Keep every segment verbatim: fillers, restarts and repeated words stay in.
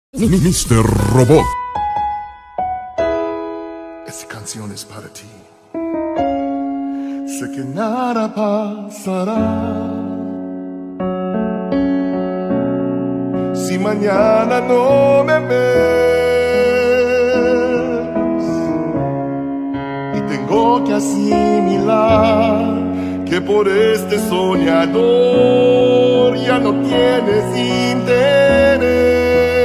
míster Robot. Esta canción es para ti. Sé que nada pasará si mañana no me ves, y tengo que asimilar que por este soñador ya no tienes interés.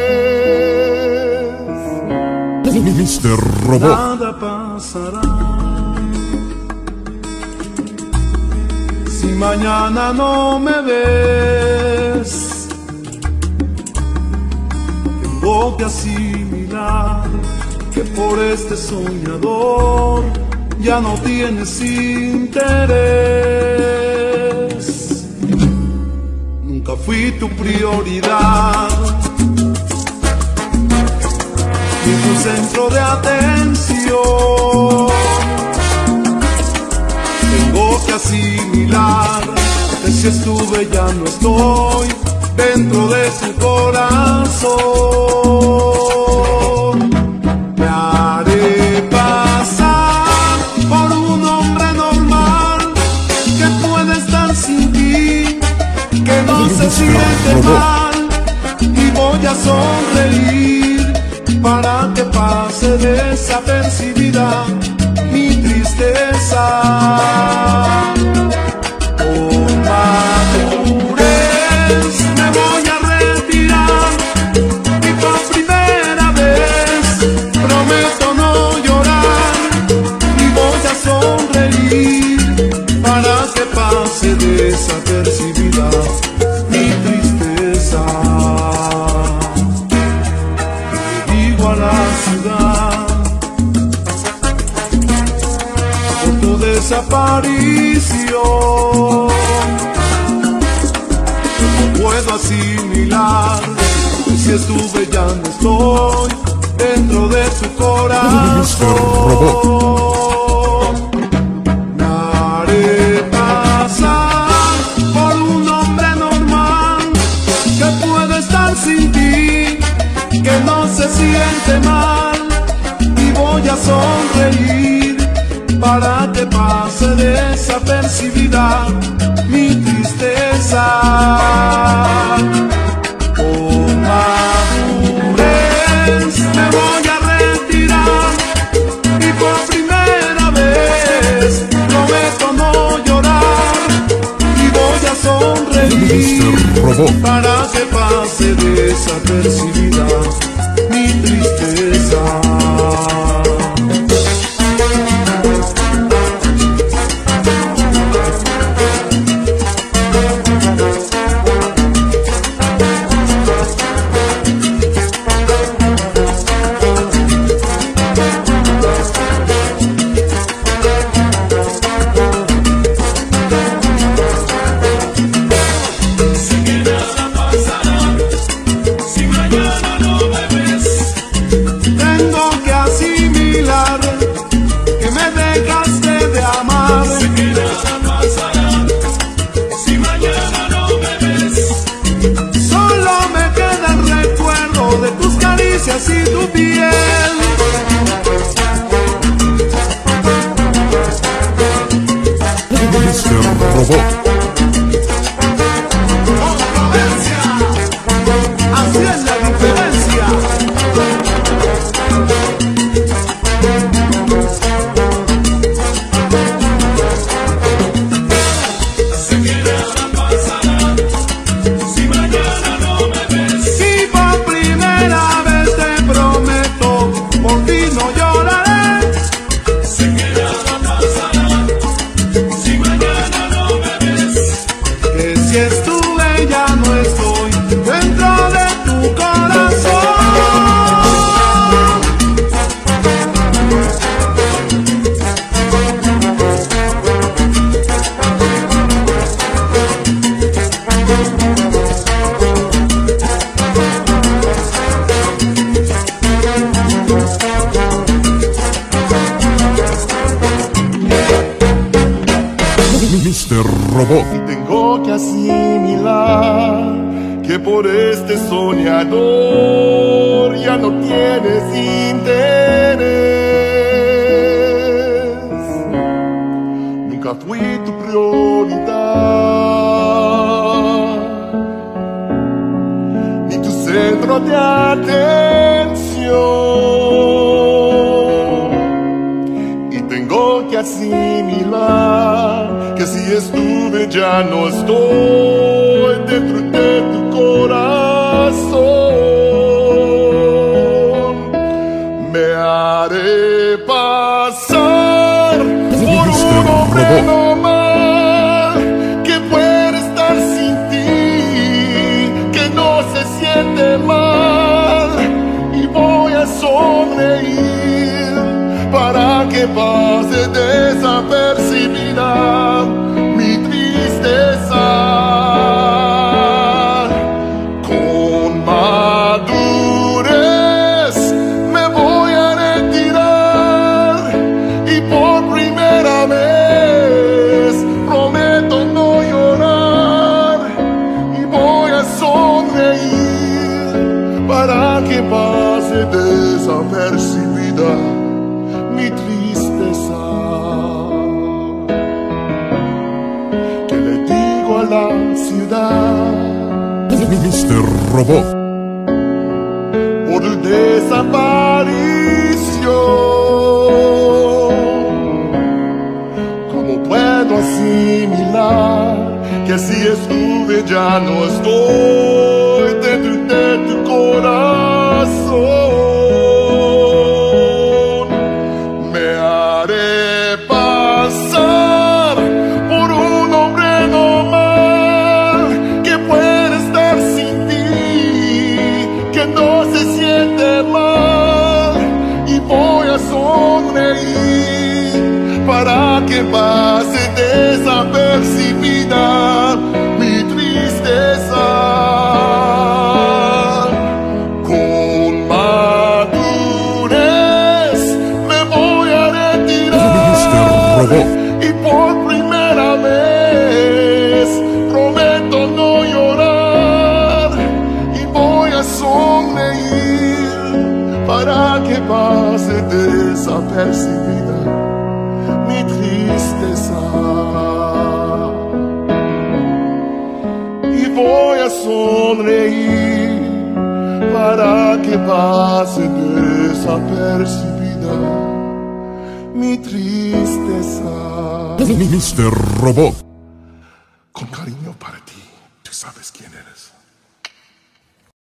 míster Robot. Nada pasará si mañana no me ves. Tengo que asimilar que por este soñador ya no tienes interés. Nunca fui tu prioridad y tu centro de atención. Tengo que asimilar que si estuve ya no estoy dentro de tu corazón. Me haré pasar por un hombre normal que puede estar sin ti, que no se siente mal, y voy a sonreír para que pase desapercibida mi tristeza. Con madurez me voy a retirar y por primera vez prometo no llorar, y voy a sonreír para que pase desapercibida mi tristeza. A la ciudad por tu desaparición, no puedo asimilar que si estuve ya no estoy dentro de tu corazón. Me haré pasar por un hombre normal que puede estar sin ti, que no se siente mal, y voy a sonreír para que pase desapercibida mi tristeza. Con madurez me voy a retirar y por primera vez prometo no llorar, y voy a sonreír para que pase desapercibida mi tristeza. Y tu piel, míster Robot. controversia, así es la diferencia. Sé que nada pasará si mañana no me ves, y por primera vez te prometo no tienes interés. Nunca fui tu prioridad, ni tu centro de atención. Y tengo que asimilar que si estuve ya no estoy dentro de tu corazón. Me haré pasar por un hombre normal que puede estar sin ti, que no se siente mal, y voy a sonreír para que pase desapercibida mi tristeza. Con madurez me voy a retirar y por primera vez prometo no llorar, y voy a sonreír para que pase desapercibida mi tristeza. Que le digo a la ciudad mister Robot, por desaparición. ¿Cómo puedo asimilar que si estuve ya no estoy dentro de tu corazón? Me haré pasar por un hombre normal que puede estar sin ti, que no se siente mal, y voy a sonreír para que pase desapercibida mi tristeza. Con madurez me voy a mister Robot, retirar y por primera vez prometo no llorar, y voy a sonreír para que pase desapercibida mi tristeza. Y voy a sonreír para que pase desapercibida mi tristeza. mister Robot. Con cariño para ti, tú sabes quién eres.